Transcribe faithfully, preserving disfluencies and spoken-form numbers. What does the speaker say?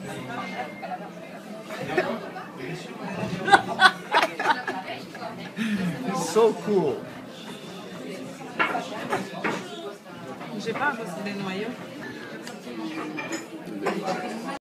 So cool. J'ai pas un peu des noyaux.